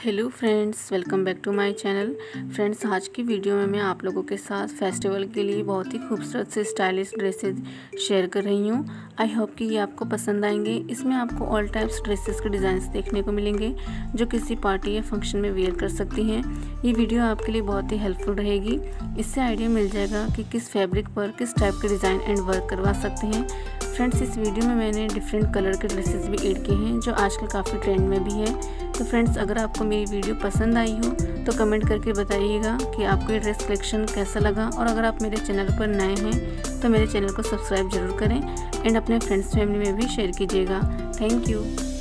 Hello friends, welcome back to my channel. Friends, आज की video में मैं आप लोगों के साथ फेस्टिवल के लिए बहुत ही खूबसूरत से स्टाइलिश ड्रेसेस शेयर कर रही हूँ। आई होप कि ये आपको पसंद आएंगे। इसमें आपको ऑल टाइप्स ड्रेसेस के डिज़ाइंस देखने को मिलेंगे जो किसी पार्टी या फंक्शन में वेयर कर सकती हैं। ये वीडियो आपके लिए बहुत ही हेल्पफुल रहेगी। इससे आइडिया मिल जाएगा कि किस फैब्रिक पर किस टाइप के डिज़ाइन एंड वर्क करवा सकते हैं। फ्रेंड्स, इस वीडियो में मैंने डिफरेंट कलर के ड्रेसेस भी ऐड किए हैं जो आजकल काफ़ी ट्रेंड में भी है। तो फ्रेंड्स, अगर आपको मेरी वीडियो पसंद आई हो तो कमेंट करके बताइएगा कि आपको ये ड्रेस कलेक्शन कैसा लगा। और अगर आप मेरे चैनल पर नए हैं तो मेरे चैनल को सब्सक्राइब जरूर करें एंड अपने फ्रेंड्स फैमिली में भी शेयर कीजिएगा। Thank you.